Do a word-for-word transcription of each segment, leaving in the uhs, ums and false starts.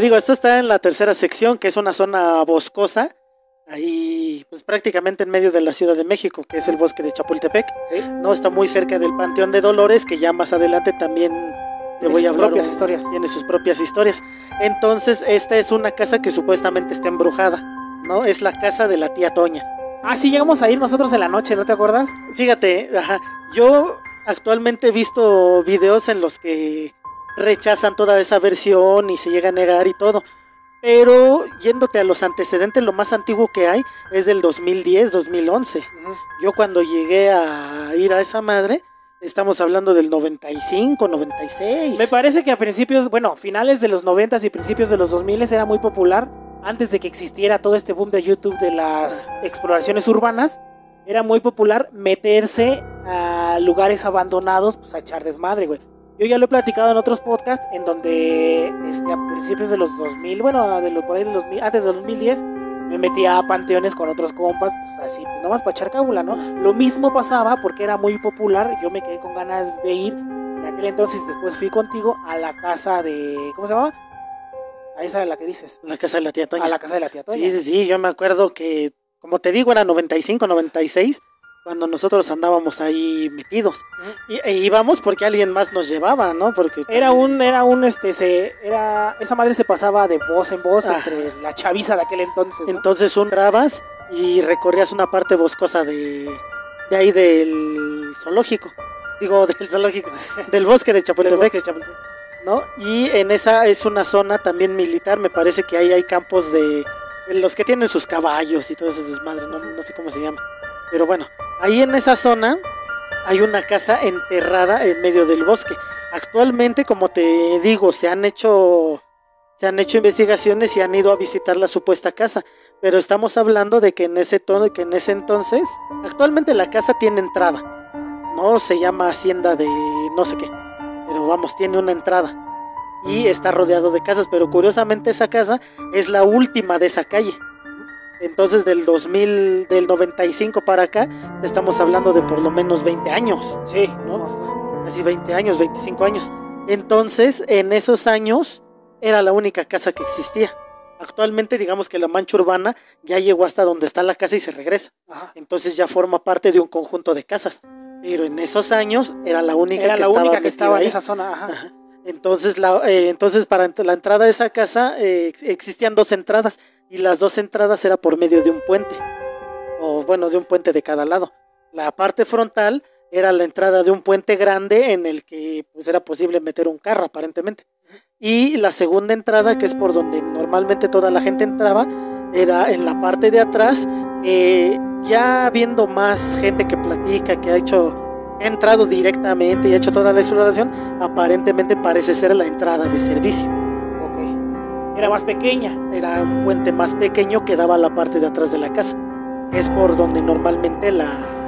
digo, esto está en la tercera sección, que es una zona boscosa, ahí pues prácticamente en medio de la Ciudad de México, que es el bosque de Chapultepec. ¿Sí? No, está muy cerca del Panteón de Dolores, que ya más adelante también te voy a hablar. Tiene sus propias historias. Tiene sus propias historias. Entonces, esta es una casa que supuestamente está embrujada, ¿no? Es la casa de la tía Toña. Ah, sí, llegamos a ir nosotros en la noche, ¿no te acuerdas? Fíjate, ajá, yo actualmente he visto videos en los que rechazan toda esa versión y se llega a negar y todo. Pero yéndote a los antecedentes, lo más antiguo que hay es del dos mil diez, dos mil once. Uh-huh. Yo cuando llegué a ir a esa madre, estamos hablando del noventa y cinco, noventa y seis. Me parece que a principios, bueno, finales de los noventas y principios de los dos miles era muy popular. Antes de que existiera todo este boom de YouTube de las exploraciones urbanas, era muy popular meterse a lugares abandonados, pues a echar desmadre, güey. Yo ya lo he platicado en otros podcasts, en donde este, a principios de los dos mil, bueno, de los, por ahí de los, antes del dos mil diez, me metía a panteones con otros compas, pues así, pues nomás para echar cábula, ¿no? Lo mismo pasaba porque era muy popular, yo me quedé con ganas de ir. En aquel entonces, después fui contigo a la casa de, ¿cómo se llamaba? A esa de la que dices. La casa de la tía Toña. A la casa de la tía Toña. Sí, sí, sí, yo me acuerdo que, como te digo, era noventa y cinco, noventa y seis, cuando nosotros andábamos ahí metidos. Y, e íbamos porque alguien más nos llevaba, ¿no? Porque era un, era un, este, se, era, esa madre se pasaba de voz en voz ah. entre la chaviza de aquel entonces, ¿no? Entonces un entrabas y recorrías una parte boscosa de, de ahí del zoológico. Digo, del zoológico, del bosque de Chapultepec. Del bosque de Chapultepec. ¿No? Y en esa es una zona también militar, me parece que ahí hay campos de, de los que tienen sus caballos y todo ese desmadre, no, no sé cómo se llama, pero bueno, ahí en esa zona hay una casa enterrada en medio del bosque. Actualmente, como te digo, se han hecho se han hecho investigaciones y han ido a visitar la supuesta casa, pero estamos hablando de que en ese tono, que en ese entonces, actualmente la casa tiene entrada, no se llama hacienda de no sé qué, pero vamos, tiene una entrada y está rodeado de casas, pero curiosamente esa casa es la última de esa calle. Entonces del dos mil, del noventa y cinco para acá, estamos hablando de por lo menos veinte años. Sí, ¿no? Así veinte años, veinticinco años. Entonces, en esos años era la única casa que existía. Actualmente, digamos que la mancha urbana ya llegó hasta donde está la casa y se regresa. Ajá. Entonces ya forma parte de un conjunto de casas. Pero en esos años era la única era que la estaba, única que estaba ahí. en esa zona. Ajá. Ajá. Entonces, la, eh, entonces para la entrada de esa casa eh, existían dos entradas y las dos entradas era por medio de un puente, o bueno, de un puente de cada lado. La parte frontal era la entrada de un puente grande en el que pues, era posible meter un carro aparentemente. Y la segunda entrada, que es por donde normalmente toda la gente entraba, era en la parte de atrás, eh, ya viendo más gente que platica, que ha hecho... ha entrado directamente y ha hecho toda la exploración, aparentemente parece ser la entrada de servicio. Ok. Era más pequeña. Era un puente más pequeño que daba a la parte de atrás de la casa. Es por donde normalmente la,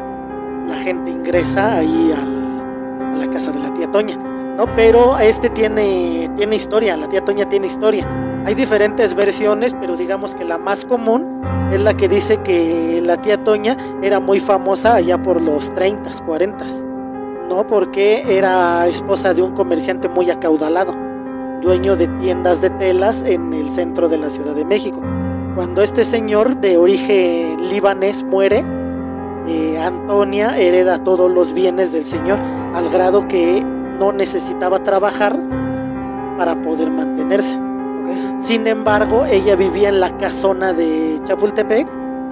la gente ingresa ahí al, a la casa de la tía Toña, ¿no? Pero este tiene, tiene historia, la tía Toña tiene historia. Hay diferentes versiones, pero digamos que la más común es la que dice que la tía Toña era muy famosa allá por los treinta, cuarenta, ¿no? Porque era esposa de un comerciante muy acaudalado, dueño de tiendas de telas en el centro de la Ciudad de México. Cuando este señor de origen libanés muere, eh, Antonia hereda todos los bienes del señor, al grado que no necesitaba trabajar para poder mantenerse. Sin embargo, ella vivía en la casona de Chapultepec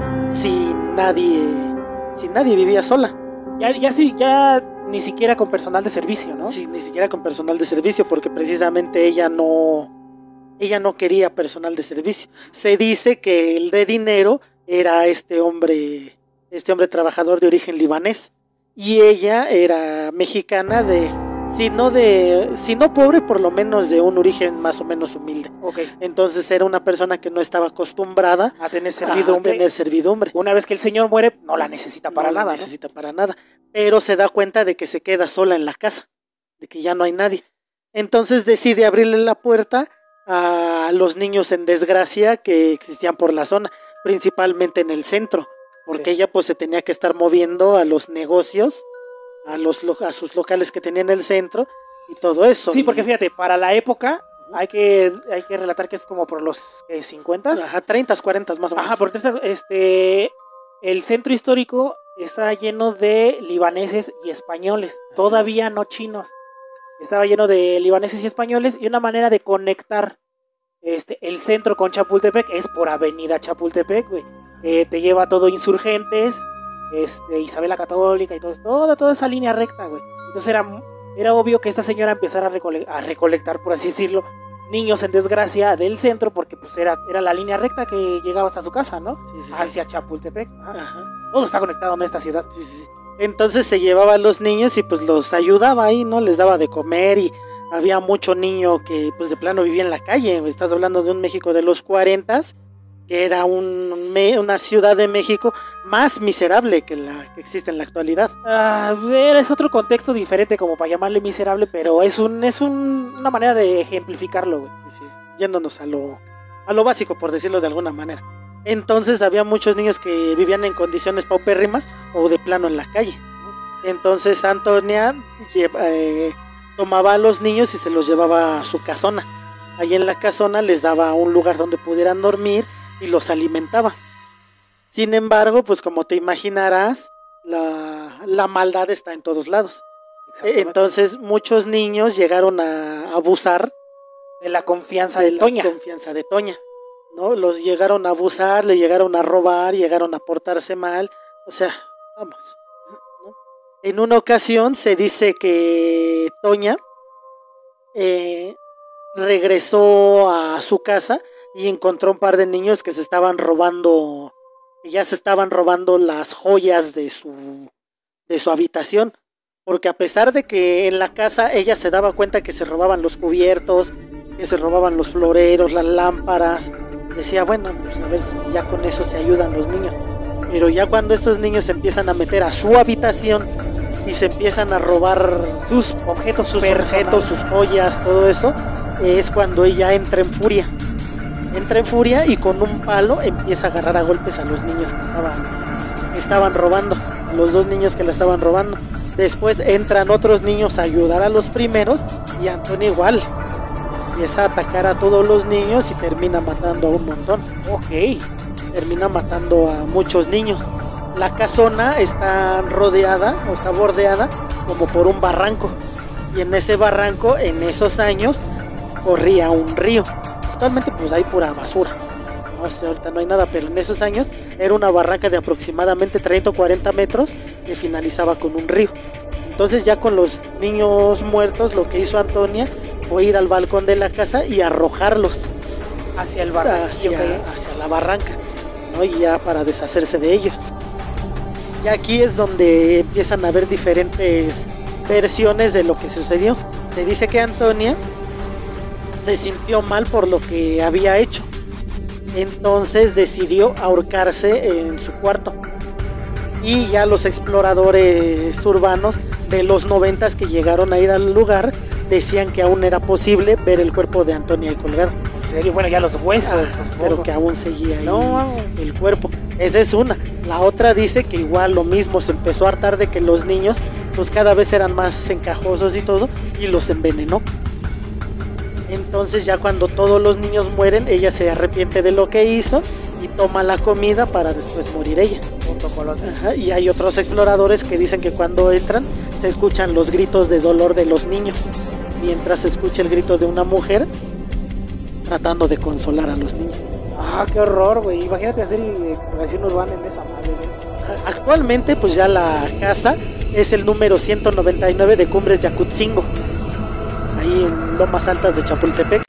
sin nadie, sin nadie, vivía sola. Ya, ya sí, ya ni siquiera con personal de servicio, ¿no? Sí, ni siquiera con personal de servicio, porque precisamente ella no, ella no quería personal de servicio. Se dice que el de dinero era este hombre, este hombre trabajador de origen libanés, y ella era mexicana de Si no, de, si no pobre, por lo menos de un origen más o menos humilde. Okay. Entonces era una persona que no estaba acostumbrada a tener servidumbre. A tener servidumbre. Una vez que el señor muere, no la necesita para no nada. No la necesita ¿no? para nada. Pero se da cuenta de que se queda sola en la casa, de que ya no hay nadie. Entonces decide abrirle la puerta a los niños en desgracia que existían por la zona, principalmente en el centro, porque sí. ella pues se tenía que estar moviendo a los negocios, a los a sus locales que tenía en el centro y todo eso. Sí, porque fíjate, para la época Hay que, hay que relatar que es como por los eh, cincuenta. Ajá, treinta, cuarenta más o menos. Ajá, porque esta- este, el centro histórico está lleno de libaneses y españoles, Así todavía no chinos. Estaba lleno de libaneses y españoles y una manera de conectar este, el centro con Chapultepec es por Avenida Chapultepec, güey. Eh, te lleva todo Insurgentes, este, Isabel la Católica y todo, toda, toda esa línea recta, güey. Entonces era, era obvio que esta señora empezara a, recole- a recolectar, por así decirlo, niños en desgracia del centro, porque pues era, era la línea recta que llegaba hasta su casa, ¿no? Sí, sí, sí. Hacia Chapultepec. Ajá. Ajá. Todo está conectado en esta ciudad. Sí, sí, sí. Entonces se llevaba a los niños y pues los ayudaba ahí, ¿no? Les daba de comer y había mucho niño que pues de plano vivía en la calle. Estás hablando de un México de los cuarentas, que era un, me- una ciudad de México más miserable que la que existe en la actualidad. Ah, era- es otro contexto diferente como para llamarle miserable, pero es un es un- una manera de ejemplificarlo, güey. Sí, sí. Yéndonos a lo, a lo básico, por decirlo de alguna manera. Entonces había muchos niños que vivían en condiciones paupérrimas o de plano en la calle. Entonces Antonia lle- eh, tomaba a los niños y se los llevaba a su casona. Ahí en la casona les daba un lugar donde pudieran dormir y los alimentaba. Sin embargo, pues como te imaginarás, la, la maldad está en todos lados. Exactamente. Entonces muchos niños llegaron a abusar De la confianza de de, la Toña. confianza de Toña, ¿no? Los llegaron a abusar, le llegaron a robar, llegaron a portarse mal, o sea, vamos, ¿no? En una ocasión se dice que Toña eh, regresó a su casa y encontró un par de niños que se estaban robando, que ya se estaban robando las joyas de su, de su habitación. Porque a pesar de que en la casa ella se daba cuenta que se robaban los cubiertos, que se robaban los floreros, las lámparas, decía, bueno, pues a ver si ya con eso se ayudan los niños. Pero ya cuando estos niños se empiezan a meter a su habitación y se empiezan a robar Sus objetos, sus personales. objetos, sus joyas, todo eso, es cuando ella entra en furia. Entra en furia y con un palo empieza a agarrar a golpes a los niños que estaban, que estaban robando, a los dos niños que la estaban robando. Después entran otros niños a ayudar a los primeros y Antonio igual empieza a atacar a todos los niños y termina matando a un montón. Ok. Termina matando a muchos niños. La casona está rodeada o está bordeada como por un barranco. Y en ese barranco, en esos años, corría un río. Actualmente pues hay pura basura. No sé, ahorita no hay nada, pero en esos años era una barranca de aproximadamente treinta o cuarenta metros que finalizaba con un río. Entonces ya con los niños muertos, lo que hizo Antonia fue ir al balcón de la casa y arrojarlos Hacia el barrio. hacia, hacia la barranca, ¿no? Y ya para deshacerse de ellos. Y aquí es donde empiezan a haber diferentes versiones de lo que sucedió. Se dice que Antonia se sintió mal por lo que había hecho. Entonces decidió ahorcarse en su cuarto. Y ya los exploradores urbanos de los noventas que llegaron a ir al lugar decían que aún era posible ver el cuerpo de Antonia ahí colgado. En serio, bueno, ya los huesos. Ah, pues, pero poco. que aún seguía ahí No. el cuerpo. Esa es una. La otra dice que igual lo mismo, se empezó a hartar de que los niños pues cada vez eran más encajosos y todo, y los envenenó. Entonces ya cuando todos los niños mueren, ella se arrepiente de lo que hizo y toma la comida para después morir ella. Junto con los- Ajá, y hay otros exploradores que dicen que cuando entran se escuchan los gritos de dolor de los niños, mientras se escucha el grito de una mujer tratando de consolar a los niños. Ah, qué horror, güey. Imagínate hacer exploración urbana en esa madre, güey. Actualmente pues ya la casa es el número ciento noventa y nueve de Cumbres de Acutzingo, ahí en Lomas Altas de Chapultepec.